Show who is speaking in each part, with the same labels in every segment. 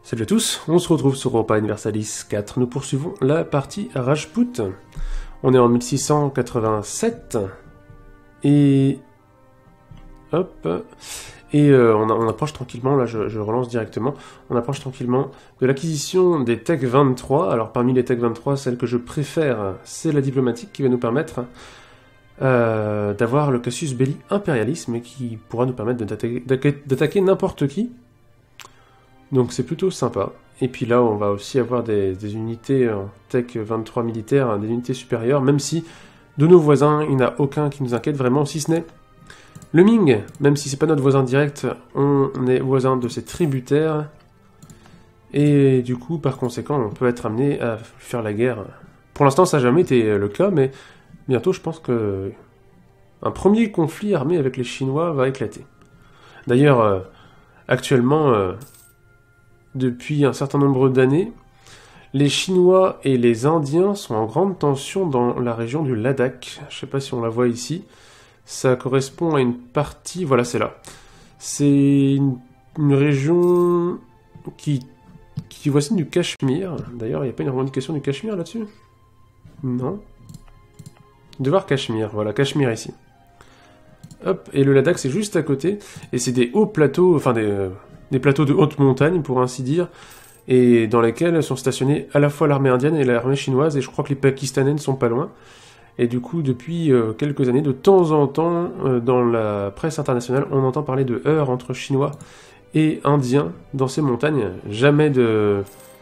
Speaker 1: Salut à tous, on se retrouve sur Europa Universalis 4. Nous poursuivons la partie Rajput. On est en 1687. Et... hop. Et on approche tranquillement, là je relance directement, on approche tranquillement de l'acquisition des Tech 23. Alors parmi les Tech 23, celle que je préfère, c'est la diplomatique qui va nous permettre d'avoir le Casus Belli impérialisme et qui pourra nous permettre d'attaquer n'importe qui. Donc c'est plutôt sympa. Et puis là, on va aussi avoir des unités en Tech 23 militaires, des unités supérieures, même si de nos voisins, il n'y en a aucun qui nous inquiète vraiment, si ce n'est le Ming. Même si c'est pas notre voisin direct, on est voisin de ses tributaires. Et du coup, par conséquent, on peut être amené à faire la guerre. Pour l'instant, ça n'a jamais été le cas, mais bientôt, je pense que un premier conflit armé avec les Chinois va éclater. D'ailleurs, actuellement... depuis un certain nombre d'années, les Chinois et les Indiens sont en grande tension dans la région du Ladakh. Je ne sais pas si on la voit ici. Ça correspond à une partie... Voilà, c'est là. C'est une région qui voici du Cachemire. D'ailleurs, il n'y a pas une revendication du Cachemire là-dessus? Non. Devoir Cachemire. Voilà, Cachemire ici. Hop, et le Ladakh, c'est juste à côté. Et c'est des hauts plateaux... Enfin, des plateaux de haute montagne, pour ainsi dire, et dans lesquels sont stationnés à la fois l'armée indienne et l'armée chinoise, et je crois que les Pakistanais ne sont pas loin. Et du coup, depuis quelques années, de temps en temps, dans la presse internationale, on entend parler de heurts entre Chinois et Indiens dans ces montagnes. Jamais de...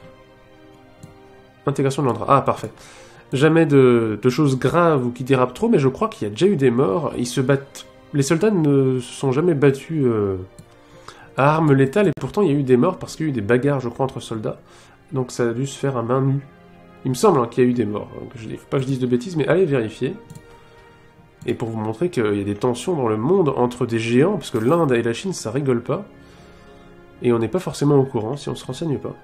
Speaker 1: Intégration de l'Andra. Ah, parfait. Jamais de choses graves ou qui dérapent trop, mais je crois qu'il y a déjà eu des morts. Ils se battent... Les soldats ne se sont jamais battus... à armes létales, et pourtant il y a eu des morts parce qu'il y a eu des bagarres, je crois, entre soldats. Donc ça a dû se faire à main nue. Il me semble qu'il y a eu des morts. Faut pas que je dise de bêtises, mais allez vérifier. Et pour vous montrer qu'il y a des tensions dans le monde entre des géants, parce que l'Inde et la Chine, ça rigole pas. Et on n'est pas forcément au courant si on se renseigne pas.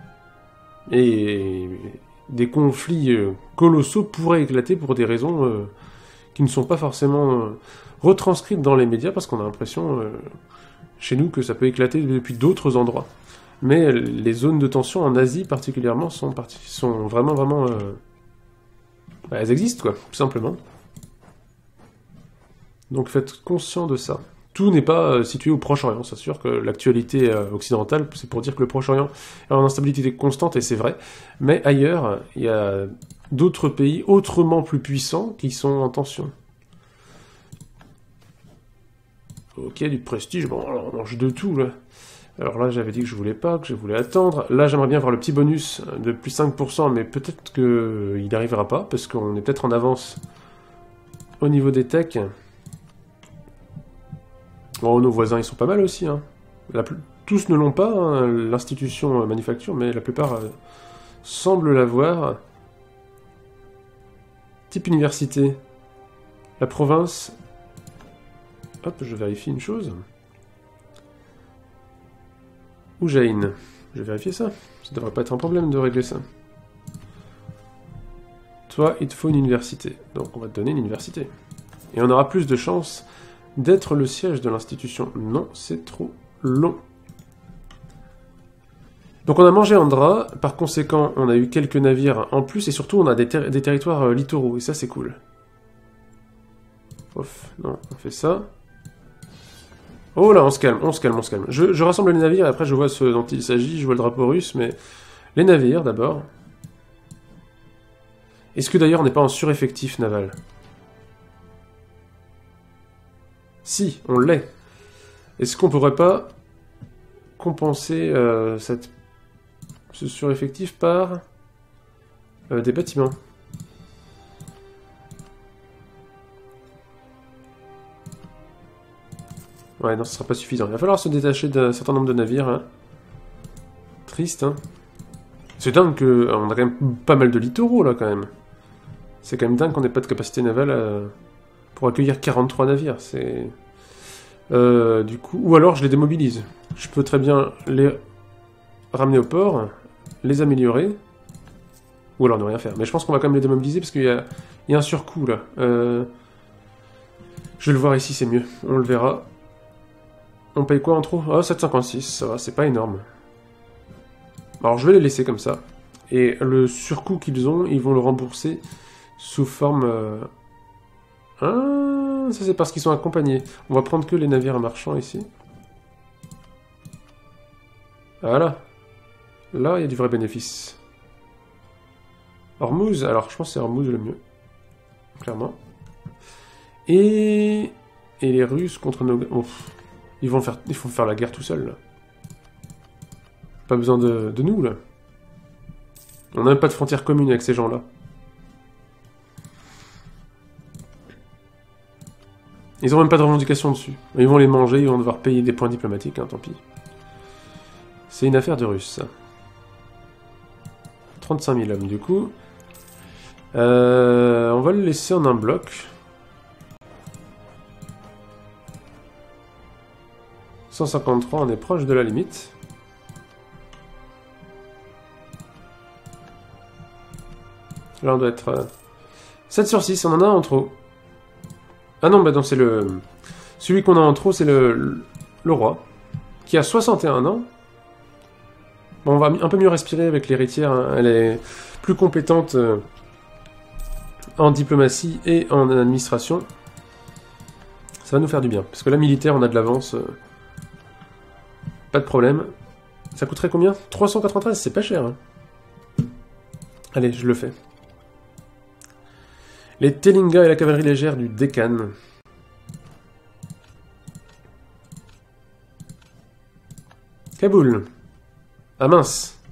Speaker 1: Et des conflits colossaux pourraient éclater pour des raisons qui ne sont pas forcément retranscrites dans les médias, parce qu'on a l'impression... chez nous, que ça peut éclater depuis d'autres endroits. Mais les zones de tension en Asie, particulièrement, sont vraiment... elles existent, quoi, tout simplement. Donc faites conscient de ça. Tout n'est pas situé au Proche-Orient. C'est sûr que l'actualité occidentale, c'est pour dire que le Proche-Orient est en instabilité constante, et c'est vrai. Mais ailleurs, il y a d'autres pays autrement plus puissants qui sont en tension. Ok, du prestige, bon, alors on mange de tout, là. Alors là, j'avais dit que je voulais pas, que je voulais attendre. Là, j'aimerais bien avoir le petit bonus de plus 5%, mais peut-être qu'il n'arrivera pas, parce qu'on est peut-être en avance au niveau des techs. Bon, nos voisins, ils sont pas mal aussi, hein. Tous ne l'ont pas, hein, l'institution manufacture, mais la plupart semblent l'avoir. Type université. La province... Hop, je vérifie une chose. Oujaïn. Je vais vérifier ça. Ça devrait pas être un problème de régler ça. Toi, il te faut une université. Donc on va te donner une université. Et on aura plus de chances d'être le siège de l'institution. Non, c'est trop long. Donc on a mangé Andra. Par conséquent, on a eu quelques navires en plus. Et surtout, on a des territoires littoraux. Et ça, c'est cool. Ouf, non, on fait ça. Oh là, on se calme, on se calme, on se calme. Je rassemble les navires et après je vois ce dont il s'agit, je vois le drapeau russe, mais... Les navires, d'abord. Est-ce que d'ailleurs on n'est pas en sureffectif naval? Si, on l'est. Est-ce qu'on pourrait pas compenser ce sureffectif par des bâtiments? Ouais, non, ce sera pas suffisant. Il va falloir se détacher d'un certain nombre de navires. Hein. Triste, hein. C'est dingue qu'on a quand même pas mal de littoraux, là, quand même. C'est quand même dingue qu'on n'ait pas de capacité navale pour accueillir 43 navires. C'est... du coup... Ou alors, je les démobilise. Je peux très bien les ramener au port, les améliorer, ou alors ne rien faire. Mais je pense qu'on va quand même les démobiliser, parce qu'il y a un surcoût, là. Je vais le voir ici, c'est mieux. On le verra. On paye quoi en trop? Ah, 7,56, ça va, c'est pas énorme. Alors je vais les laisser comme ça. Et le surcoût qu'ils ont, ils vont le rembourser sous forme... Ah, ça c'est parce qu'ils sont accompagnés. On va prendre que les navires marchands ici. Voilà. Là, il y a du vrai bénéfice. Hormuz, alors je pense que c'est Hormuz le mieux. Clairement. Et les Russes contre nos... Oh, ils vont faire la guerre tout seuls, là. Pas besoin de nous, là. On n'a même pas de frontière commune avec ces gens-là. Ils n'ont même pas de revendication dessus. Ils vont les manger, ils vont devoir payer des points diplomatiques, hein, tant pis. C'est une affaire de Russes, ça. 35 000 hommes, du coup. On va le laisser en un bloc. 153, on est proche de la limite. Là, on doit être... 7 sur 6, on en a un en trop. Ah non, bah non, c'est le... Celui qu'on a en trop, c'est le roi. Qui a 61 ans. Bon, on va un peu mieux respirer avec l'héritière. Hein. Elle est plus compétente en diplomatie et en administration. Ça va nous faire du bien. Parce que là, militaire, on a de l'avance. Pas de problème. Ça coûterait combien? 393, c'est pas cher. Hein. Allez, je le fais. Les Telinga et la cavalerie légère du Deccan. Kaboul. Ah mince.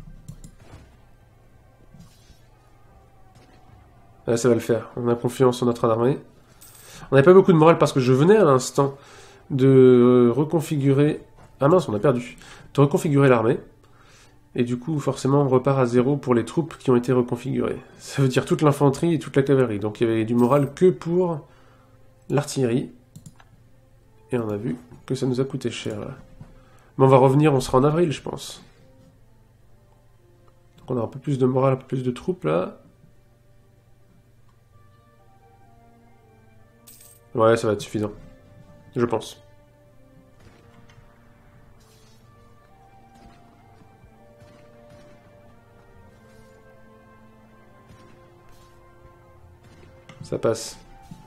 Speaker 1: Là, ça va le faire. On a confiance en notre armée. On n'avait pas beaucoup de morale parce que je venais à l'instant de reconfigurer... Ah mince, on a perdu. De reconfigurer l'armée. Et du coup, forcément, on repart à 0 pour les troupes qui ont été reconfigurées. Ça veut dire toute l'infanterie et toute la cavalerie. Donc il y avait du moral que pour l'artillerie. Et on a vu que ça nous a coûté cher, là. Mais on va revenir, on sera en avril, je pense. Donc on a un peu plus de morale, un peu plus de troupes, là. Ouais, ça va être suffisant. Je pense. Ça passe.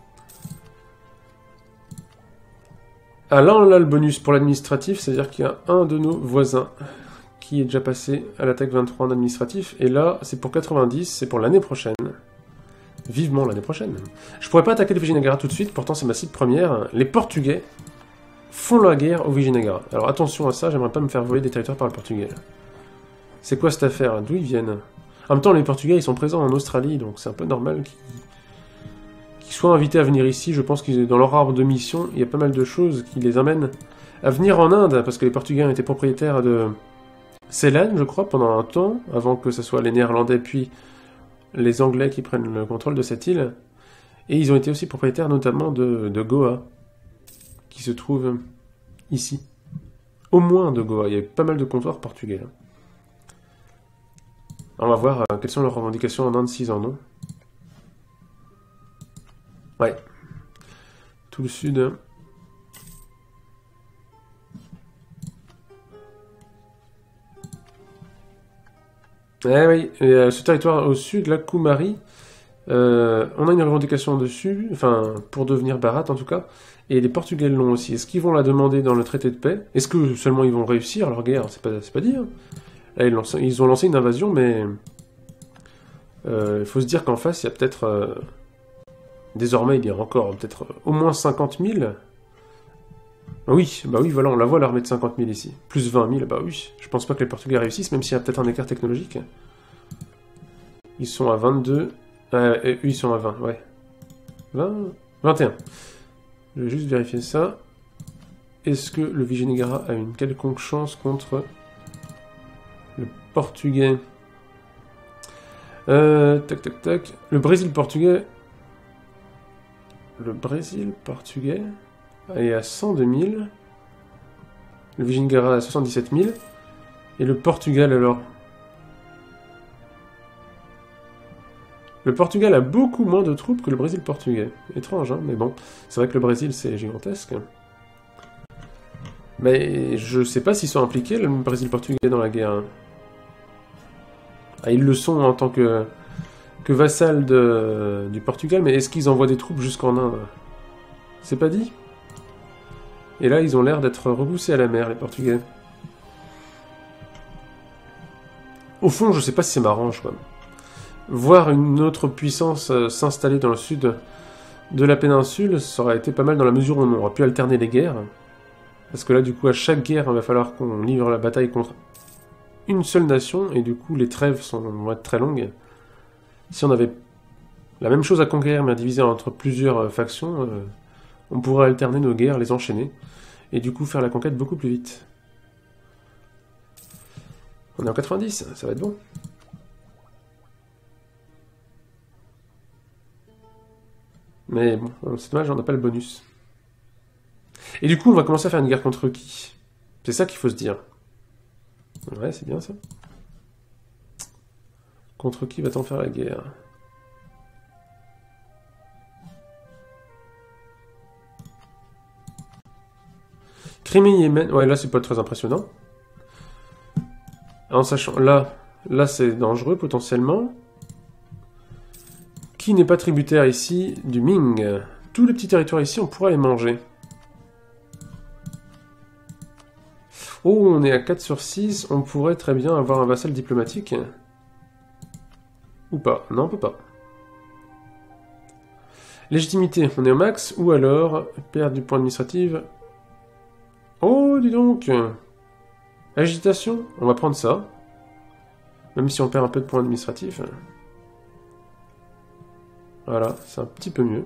Speaker 1: Ah là, on a le bonus pour l'administratif, c'est-à-dire qu'il y a un de nos voisins qui est déjà passé à l'attaque 23 en administratif, et là, c'est pour 90, c'est pour l'année prochaine. Vivement l'année prochaine. Je pourrais pas attaquer le Vijayanagara tout de suite, pourtant c'est ma cible première. Les Portugais font la guerre au Vijayanagara. Alors attention à ça, j'aimerais pas me faire voler des territoires par le Portugais. C'est quoi cette affaire? D'où ils viennent? En même temps, les Portugais, ils sont présents en Australie, donc c'est un peu normal qu'ils soient invités à venir ici. Je pense que dans leur arbre de mission, il y a pas mal de choses qui les amènent à venir en Inde, parce que les Portugais étaient propriétaires de Ceylan, je crois, pendant un temps, avant que ce soit les Néerlandais puis les Anglais qui prennent le contrôle de cette île. Et ils ont été aussi propriétaires notamment de Goa, qui se trouve ici. Au moins de Goa, il y a pas mal de comptoirs portugais. Là. On va voir quelles sont leurs revendications en Inde s'ils en ont. Ouais. Tout le sud. Eh oui, et, ce territoire au sud, la Kumari, on a une revendication dessus, enfin, pour devenir Bharat en tout cas, et les Portugais l'ont aussi. Est-ce qu'ils vont la demander dans le traité de paix? Est-ce que seulement ils vont réussir leur guerre? C'est pas dire. Là, ils ont lancé une invasion, mais il faut se dire qu'en face, il y a peut-être... désormais, il y a encore peut-être au moins 50 000. Oui, bah oui, voilà, on la voit l'armée de 50 000 ici. Plus 20 000, bah oui. Je pense pas que les Portugais réussissent, même s'il y a peut-être un écart technologique. Ils sont à 22. Eux, ils sont à 20, ouais. 20... 21. Je vais juste vérifier ça. Est-ce que le Vijayanagara a une quelconque chance contre le Portugais? Tac, tac, tac. Le Brésil-Portugais... Le Brésil-Portugais est à 102 000. Le Vijayanagara à 77 000. Et le Portugal, alors? Le Portugal a beaucoup moins de troupes que le Brésil-Portugais. Étrange, hein, mais bon. C'est vrai que le Brésil, c'est gigantesque. Mais je sais pas s'ils sont impliqués, le Brésil-Portugais, dans la guerre. Hein. Ah, ils le sont en tant que vassal du Portugal, mais est-ce qu'ils envoient des troupes jusqu'en Inde? C'est pas dit. Et là, ils ont l'air d'être repoussés à la mer, les Portugais. Au fond, je sais pas si c'est m'arrange, quoi. Voir une autre puissance s'installer dans le sud de la péninsule, ça aurait été pas mal dans la mesure où on aurait pu alterner les guerres. Parce que là, du coup, à chaque guerre, il va falloir qu'on livre la bataille contre une seule nation, et du coup, les trêves vont être très longues. Si on avait la même chose à conquérir, mais à diviser entre plusieurs factions, on pourrait alterner nos guerres, les enchaîner, et du coup faire la conquête beaucoup plus vite. On est en 90, ça va être bon. Mais bon, c'est dommage, on n'a pas le bonus. Et du coup, on va commencer à faire une guerre contre qui? C'est ça qu'il faut se dire. Ouais, c'est bien ça. Contre qui va-t-on faire la guerre? Crimée, Yémen. Ouais, là, c'est pas très impressionnant. En sachant, là c'est dangereux, potentiellement. Qui n'est pas tributaire ici du Ming? Tous les petits territoires ici, on pourra les manger. Oh, on est à 4 sur 6, on pourrait très bien avoir un vassal diplomatique. Ou pas. Non, on peut pas. Légitimité, on est au max, ou alors, perte du point administratif. Oh, dis donc. Agitation, on va prendre ça. Même si on perd un peu de points administratifs. Voilà, c'est un petit peu mieux.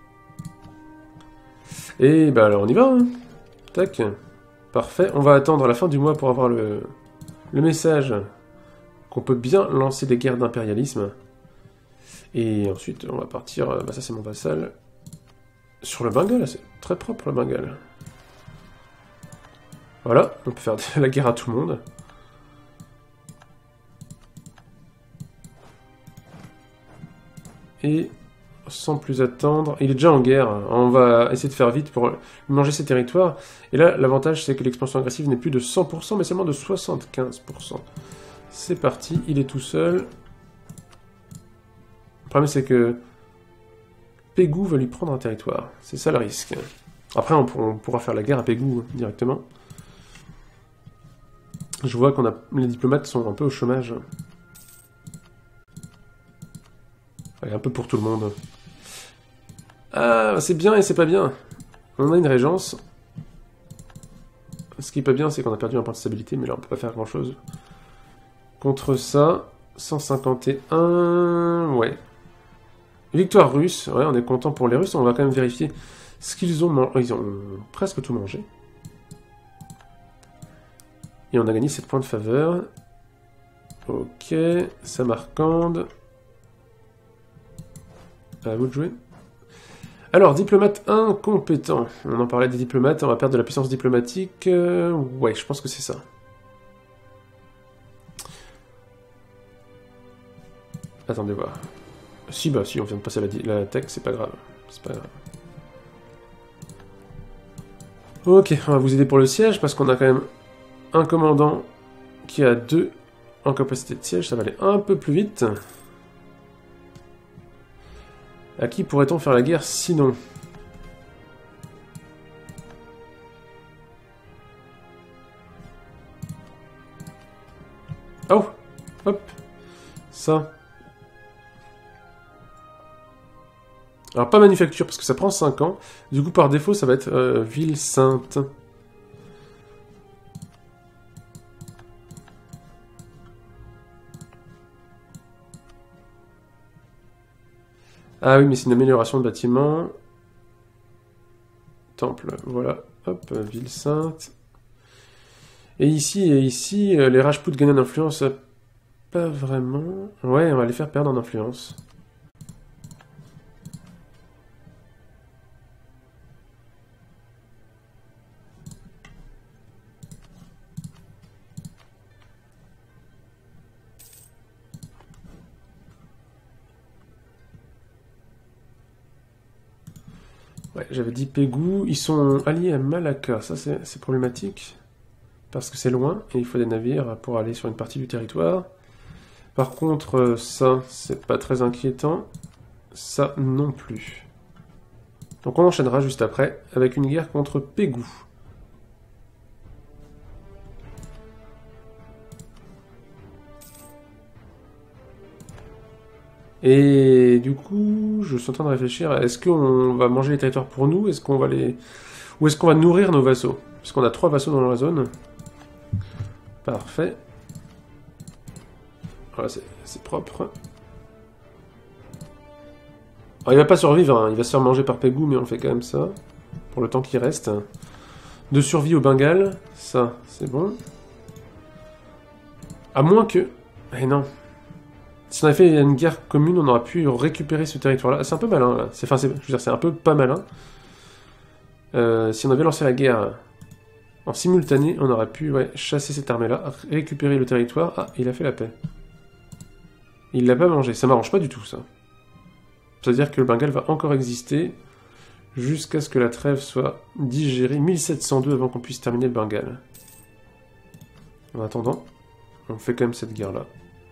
Speaker 1: Et bah alors on y va, hein. Tac. Parfait, on va attendre la fin du mois pour avoir le message qu'on peut bien lancer des guerres d'impérialisme. Et ensuite, on va partir, bah ça c'est mon vassal, sur le Bengale, c'est très propre le Bengale. Voilà, on peut faire la guerre à tout le monde. Et sans plus attendre, il est déjà en guerre, on va essayer de faire vite pour manger ses territoires. Et là, l'avantage c'est que l'expansion agressive n'est plus de 100%, mais seulement de 75%. C'est parti, il est tout seul. Le problème c'est que Pégou va lui prendre un territoire, c'est ça le risque. Après on pourra faire la guerre à Pégou directement. Je vois qu'on a les diplomates sont un peu au chômage. Allez, un peu pour tout le monde. Ah, c'est bien et c'est pas bien. On a une régence. Ce qui est pas bien, c'est qu'on a perdu un point de stabilité, mais là on peut pas faire grand chose. Contre ça, 151... Ouais. Victoire russe, ouais, on est content pour les Russes, on va quand même vérifier ce qu'ils ont mangé. Ils ont presque tout mangé. Et on a gagné 7 points de faveur. Ok, Samarcande. À vous de jouer. Alors, diplomate incompétent. On en parlait des diplomates, on va perdre de la puissance diplomatique. Ouais, je pense que c'est ça. Attendez voir. Si, bah si, on vient de passer la tech, c'est pas grave. C'est pas grave. Ok, on va vous aider pour le siège, parce qu'on a quand même un commandant qui a 2 en capacité de siège, ça va aller un peu plus vite. À qui pourrait-on faire la guerre sinon? Oh! Hop! Ça. Alors pas manufacture, parce que ça prend 5 ans. Du coup, par défaut, ça va être ville sainte. Ah oui, mais c'est une amélioration de bâtiment. Temple, voilà. Hop, ville sainte. Et ici, les Rajputs gagnent en influence. Pas vraiment. Ouais, on va les faire perdre en influence. Ouais, j'avais dit Pégou. Ils sont alliés à Malacca. Ça, c'est problématique. Parce que c'est loin et il faut des navires pour aller sur une partie du territoire. Par contre, ça, c'est pas très inquiétant. Ça non plus. Donc on enchaînera juste après avec une guerre contre Pégou. Et du coup, je suis en train de réfléchir, est-ce qu'on va manger les territoires pour nous? Est-ce qu'on va les... Ou est-ce qu'on va nourrir nos vassaux? Parce qu'on a 3 vassaux dans la zone. Parfait. Voilà, c'est propre. Alors, il va pas survivre, hein. Il va se faire manger par Pégou, mais on fait quand même ça. Pour le temps qui reste. De survie au Bengale, ça, c'est bon. À moins que... Eh non. Si on avait fait une guerre commune, on aurait pu récupérer ce territoire-là. C'est un peu malin, là. Enfin, je veux dire, c'est un peu pas malin. Si on avait lancé la guerre en simultané, on aurait pu chasser cette armée-là, récupérer le territoire. Ah, il a fait la paix. Il l'a pas mangé. Ça m'arrange pas du tout, ça. C'est-à-dire que le Bengale va encore exister jusqu'à ce que la trêve soit digérée 1702 avant qu'on puisse terminer le Bengale. En attendant, on fait quand même cette guerre-là.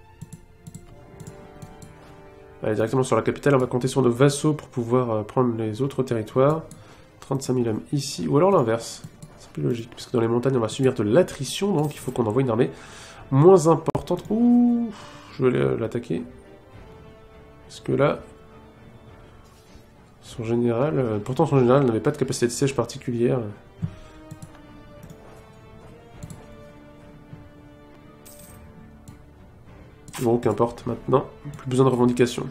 Speaker 1: Allez, directement sur la capitale, on va compter sur nos vassaux pour pouvoir prendre les autres territoires. 35 000 hommes ici, ou alors l'inverse. C'est plus logique, parce que dans les montagnes, on va subir de l'attrition, donc il faut qu'on envoie une armée moins importante. Ouh, je vais aller l'attaquer. Parce que là, son général... pourtant, son général n'avait pas de capacité de siège particulière. Bon, qu'importe, maintenant. Plus besoin de revendications.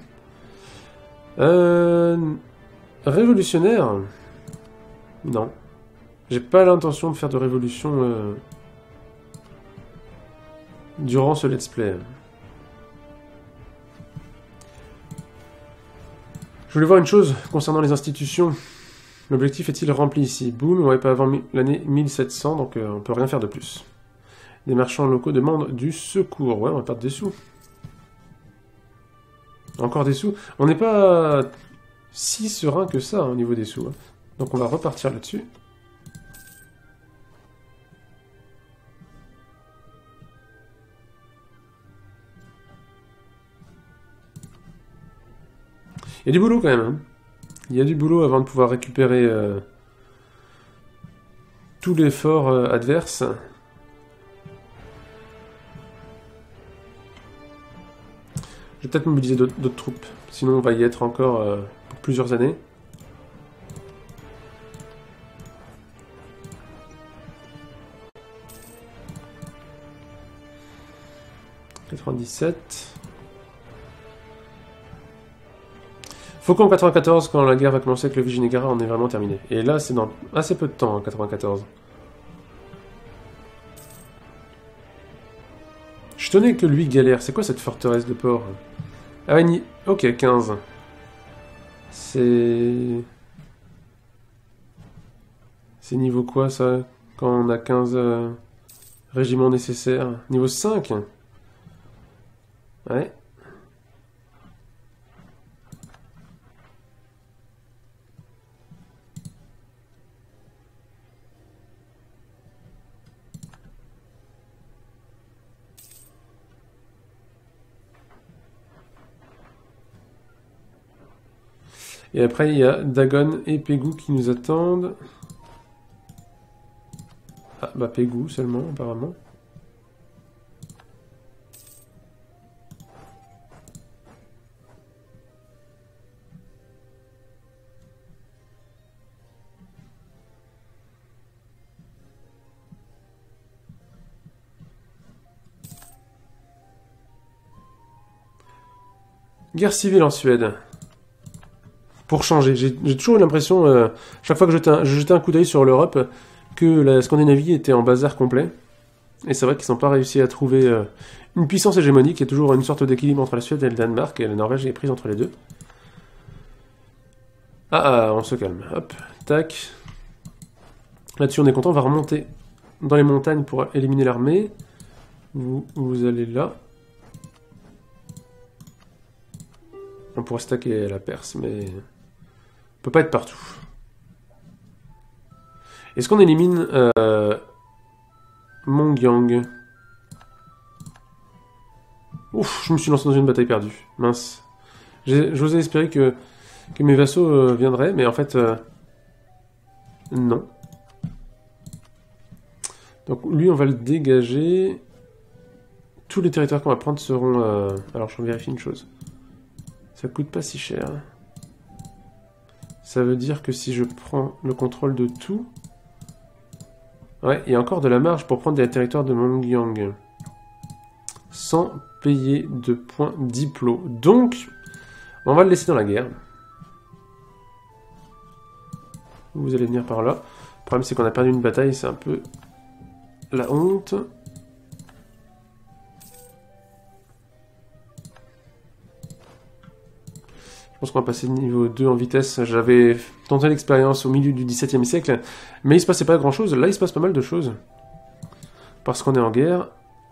Speaker 1: Révolutionnaire? Non. J'ai pas l'intention de faire de révolution durant ce let's play. Je voulais voir une chose concernant les institutions. L'objectif est-il rempli ici? Boum, ouais, pas avant l'année 1700, donc on peut rien faire de plus. Les marchands locaux demandent du secours. Ouais, on va perdre des sous. Encore des sous. On n'est pas si serein que ça au niveau des sous. Hein. Donc on va repartir là-dessus. Il y a du boulot quand même. Hein. Il y a du boulot avant de pouvoir récupérer tout l'effort adverse. Je vais peut-être mobiliser d'autres troupes. Sinon on va y être encore pour plusieurs années. « 97... Faucon 94, quand la guerre va commencer avec le Vijayanagara, on est vraiment terminé. Et là, c'est dans assez peu de temps, hein, 94. Je tenais que lui galère. C'est quoi cette forteresse de port? Ah ouais, ok, 15. C'est... C'est niveau quoi, ça? Quand on a 15 régiments nécessaires. Niveau 5? Ouais. Et après, il y a Dagon et Pégou qui nous attendent. Ah, bah Pégou seulement, apparemment. Guerre civile en Suède. Pour changer. J'ai toujours eu l'impression, chaque fois que je jetais un coup d'œil sur l'Europe, que la Scandinavie était en bazar complet. Et c'est vrai qu'ils n'ont pas réussi à trouver une puissance hégémonique. Il y a toujours une sorte d'équilibre entre la Suède et le Danemark, et la Norvège est prise entre les deux. Ah, on se calme. Hop, tac. Là-dessus, on est content. On va remonter dans les montagnes pour éliminer l'armée. Vous allez là. On pourrait stacker la Perse, mais... on peut pas être partout. Est-ce qu'on élimine Mongyang? Ouf, je me suis lancé dans une bataille perdue. Mince. J'osais espérer que mes vassaux viendraient, mais en fait... non. Donc lui, on va le dégager. Tous les territoires qu'on va prendre seront... Alors, je vérifie une chose. Ça coûte pas si cher. Ça veut dire que si je prends le contrôle de tout... Ouais, il y a encore de la marge pour prendre des territoires de Mongyang. Sans payer de points diplo. Donc, on va le laisser dans la guerre. Vous allez venir par là. Le problème, c'est qu'on a perdu une bataille, c'est un peu la honte. Je pense qu'on va passer niveau 2 en vitesse. J'avais tenté l'expérience au milieu du XVIIe siècle, mais il se passait pas grand-chose. Là, il se passe pas mal de choses. Parce qu'on est en guerre.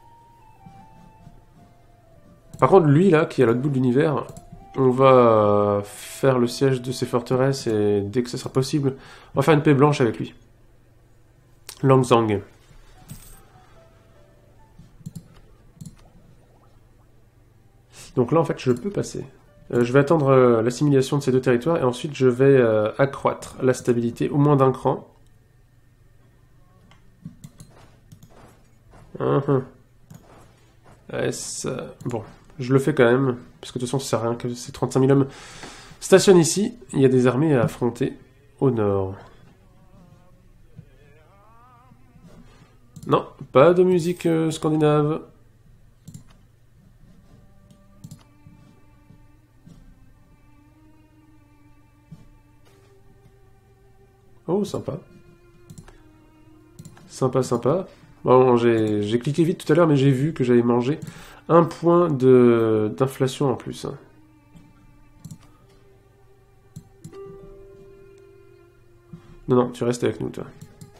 Speaker 1: Par contre, lui, là, qui est à l'autre bout de l'univers, on va faire le siège de ses forteresses, et dès que ce sera possible, on va faire une paix blanche avec lui. Langzang. Donc là, en fait, je peux passer. Je vais attendre l'assimilation de ces deux territoires, et ensuite, je vais accroître la stabilité au moins d'un cran. Ouais, bon, je le fais quand même, parce que de toute façon, ça sert à rien que ces 35 000 hommes stationnent ici. Il y a des armées à affronter au nord. Non, pas de musique scandinave. Oh, sympa. Sympa, sympa. Bon, j'ai cliqué vite tout à l'heure, mais j'ai vu que j'avais mangé un point d'inflation en plus. Non, non, tu restes avec nous, toi.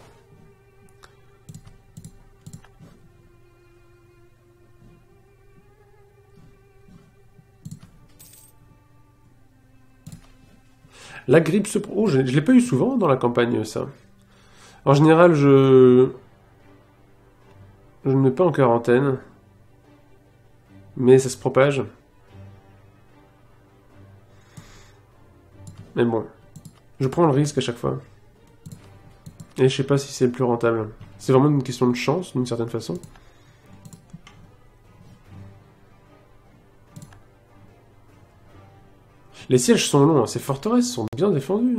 Speaker 1: La grippe se... Oh, je l'ai pas eu souvent dans la campagne, ça. En général, je ne me mets pas en quarantaine. Mais ça se propage. Mais bon. Je prends le risque à chaque fois. Et je sais pas si c'est le plus rentable. C'est vraiment une question de chance, d'une certaine façon. Les sièges sont longs, hein. Ces forteresses sont bien défendues.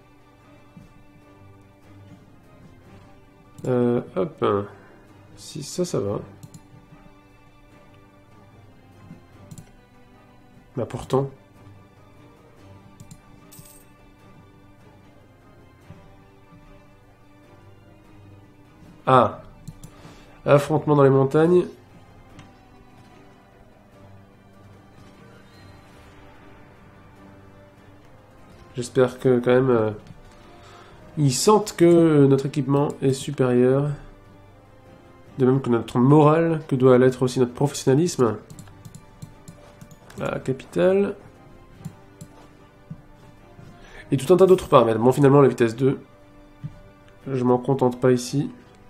Speaker 1: Hop. Si ça va. Bah pourtant. Ah. Affrontement dans les montagnes. J'espère que quand même... ils sentent que notre équipement est supérieur. De même que notre morale, que doit l'être aussi notre professionnalisme. La capitale. Et tout un tas d'autres paramètres. Bon, finalement, la vitesse 2. Je m'en contente pas ici.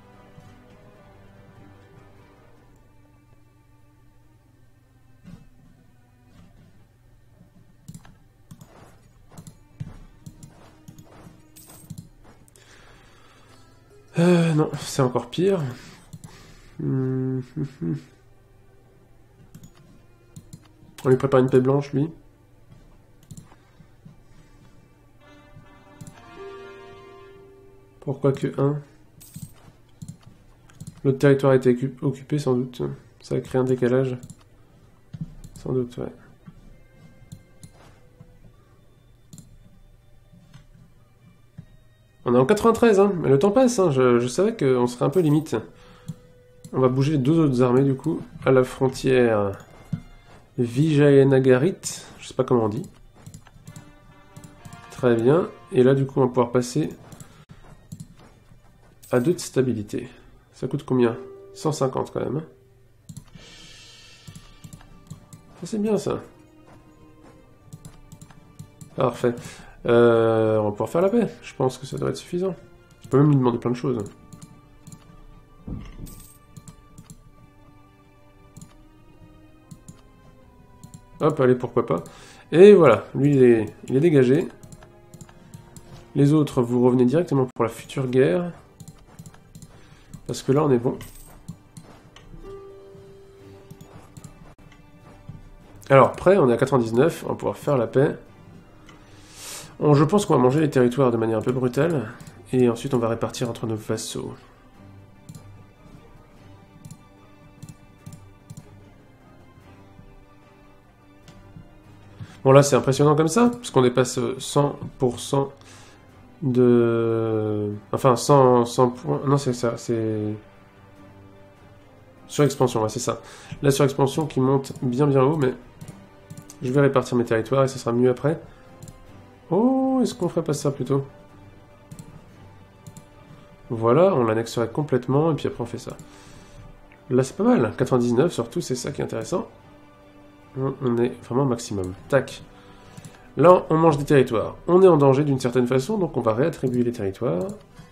Speaker 1: Non, c'est encore pire. On lui prépare une paix blanche, lui. Pourquoi que 1? L'autre territoire a été occupé, sans doute. Ça a créé un décalage. Sans doute, ouais. On est en 93, hein, mais le temps passe, hein. Je savais qu'on serait un peu limite. On va bouger les deux autres armées, du coup, à la frontière Vijayanagarit, je sais pas comment on dit. Très bien, et là, du coup, on va pouvoir passer à 2 de stabilité. Ça coûte combien? 150 quand même. Ça, c'est bien, ça. Parfait. On va pouvoir faire la paix. Je pense que ça devrait être suffisant. Je peux même lui demander plein de choses. Hop, allez, pourquoi pas. Et voilà, lui, il est dégagé. Les autres, vous revenez directement pour la future guerre. Parce que là, on est bon. Alors, prêt, on est à 99, on va pouvoir faire la paix. Je pense qu'on va manger les territoires de manière un peu brutale. Et ensuite, on va répartir entre nos vassaux. Bon, là, c'est impressionnant comme ça, parce qu'on dépasse 100% de... Enfin, 100 points... Non, c'est ça, c'est... Surexpansion, ouais, c'est ça. La surexpansion qui monte bien haut, mais... Je vais répartir mes territoires et ça sera mieux après. Oh, est-ce qu'on ferait pas ça plutôt? Voilà, on l'annexerait complètement, et puis après on fait ça. Là, c'est pas mal. 99, surtout, c'est ça qui est intéressant. On est vraiment au maximum. Tac. Là, on mange des territoires. On est en danger d'une certaine façon, donc on va réattribuer les territoires.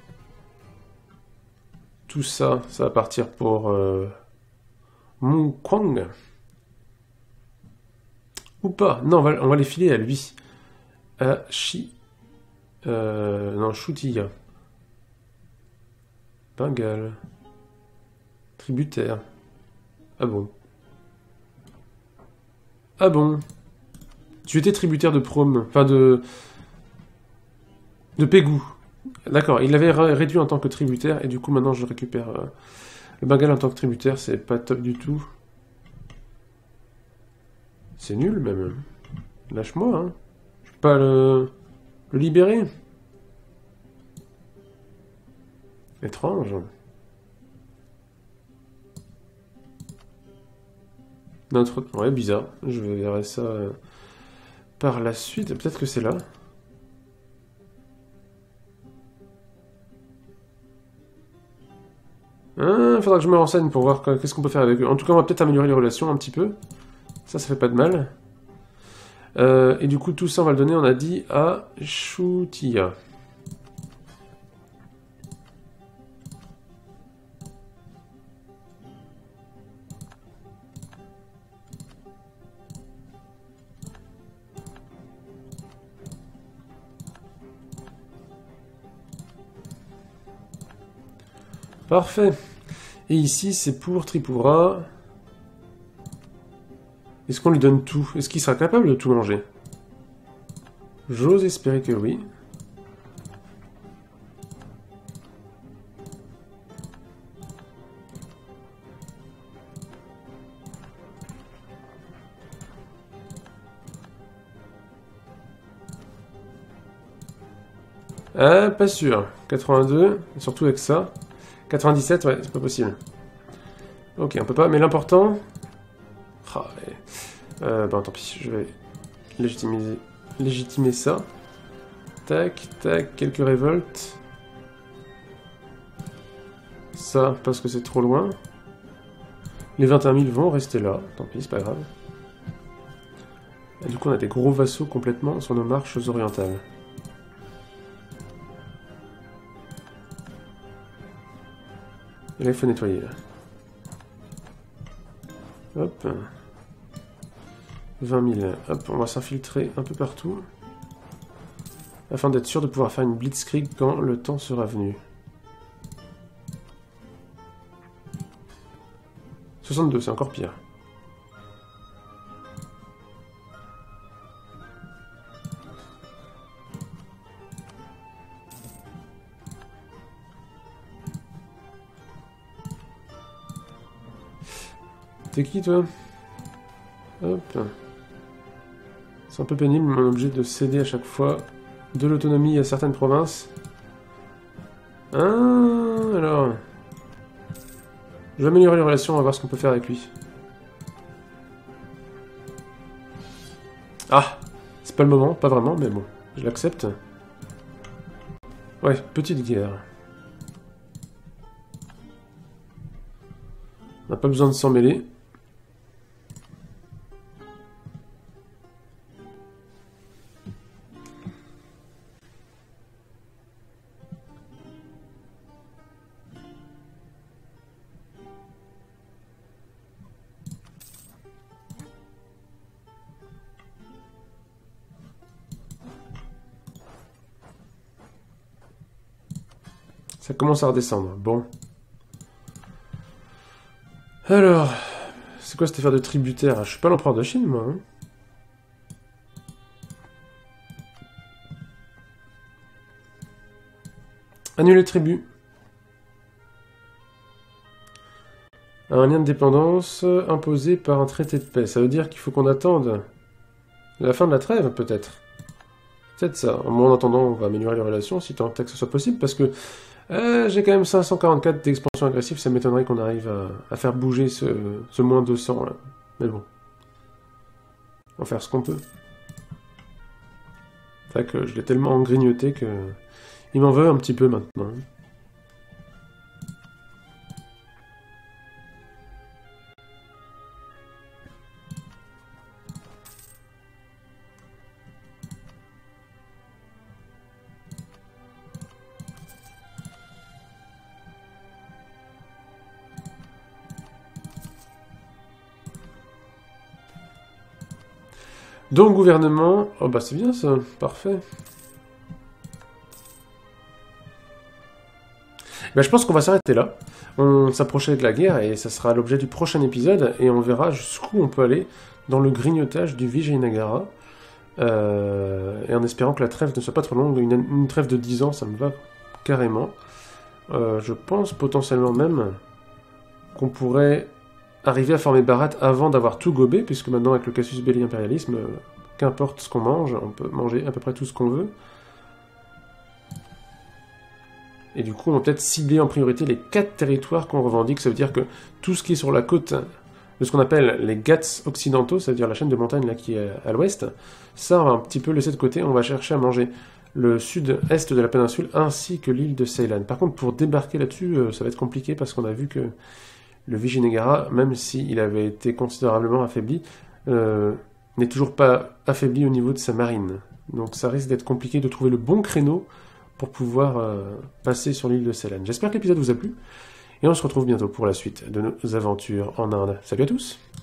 Speaker 1: Tout ça, ça va partir pour Mungkwang. Ou pas. Non, on va les filer à lui. À Shi. Non, Shutiya. Bengale. Tributaire. Ah bon. Ah bon. Tu étais tributaire de Prom. Enfin de Pégou. D'accord, il l'avait réduit en tant que tributaire, et du coup maintenant je récupère le Bengale en tant que tributaire, c'est pas top du tout. C'est nul même. Lâche-moi, hein. Je peux pas le libérer. Étrange. Notre... Ouais, bizarre. Je verrai ça par la suite. Peut-être que c'est là. Faudra que je me renseigne pour voir qu'est-ce qu'on peut faire avec eux. En tout cas, on va peut-être améliorer les relations un petit peu. Ça fait pas de mal. Et du coup, tout ça, on va le donner, on a dit, à Shutiya. Parfait. Et ici, c'est pour Tripura. Est-ce qu'on lui donne tout? Est-ce qu'il sera capable de tout manger? J'ose espérer que oui. Ah, pas sûr. 82, surtout avec ça. 97, ouais, c'est pas possible. Ok, on peut pas, mais l'important... Ah, ouais. Bon, tant pis, je vais légitimer ça. Tac, tac, quelques révoltes. Ça, parce que c'est trop loin. Les 21 000 vont rester là, tant pis, c'est pas grave. Et du coup, on a des gros vassaux complètement sur nos marches orientales. Et là, il faut nettoyer, là. Hop. 20 000. Hop, on va s'infiltrer un peu partout. Afin d'être sûr de pouvoir faire une blitzkrieg quand le temps sera venu. 62, c'est encore pire. T'es qui, toi? Hop. C'est un peu pénible, mais on est obligé de céder à chaque fois de l'autonomie à certaines provinces. Alors... Je vais améliorer les relations, on va voir ce qu'on peut faire avec lui. Ah! C'est pas le moment, pas vraiment, mais bon, je l'accepte. Ouais, petite guerre. On n'a pas besoin de s'en mêler. Ça commence à redescendre. Bon. Alors, c'est quoi cette affaire de tributaire? Je suis pas l'empereur de Chine, moi. Hein. Annuler le tribut. Un lien de dépendance imposé par un traité de paix. Ça veut dire qu'il faut qu'on attende la fin de la trêve, peut-être. Peut-être ça. En attendant, on va améliorer les relations, si tant est que ce soit possible, parce que j'ai quand même 544 d'expansion agressive, ça m'étonnerait qu'on arrive à faire bouger ce moins 200, là. Mais bon. On va faire ce qu'on peut. C'est vrai que je l'ai tellement engrignoté que... il m'en veut un petit peu maintenant. Donc, gouvernement... Oh bah c'est bien ça, parfait. Ben, je pense qu'on va s'arrêter là. On s'approchait de la guerre et ça sera l'objet du prochain épisode et on verra jusqu'où on peut aller dans le grignotage du Vijayanagara. Et en espérant que la trêve ne soit pas trop longue, une trêve de 10 ans, ça me va carrément. Je pense potentiellement même qu'on pourrait arriver à former Bharat avant d'avoir tout gobé, puisque maintenant avec le casus belli impérialisme, qu'importe ce qu'on mange, on peut manger à peu près tout ce qu'on veut. Et du coup, on va peut-être cibler en priorité les 4 territoires qu'on revendique. Ça veut dire que tout ce qui est sur la côte de ce qu'on appelle les Ghats occidentaux, ça veut dire la chaîne de montagne là, qui est à l'ouest, ça, on va un petit peu laisser de côté. On va chercher à manger le sud-est de la péninsule ainsi que l'île de Ceylan. Par contre, pour débarquer là-dessus, ça va être compliqué parce qu'on a vu que le Vijayanagara, même s'il avait été considérablement affaibli, n'est toujours pas affaibli au niveau de sa marine. Donc ça risque d'être compliqué de trouver le bon créneau pour pouvoir passer sur l'île de Ceylan. J'espère que l'épisode vous a plu, et on se retrouve bientôt pour la suite de nos aventures en Inde. Salut à tous!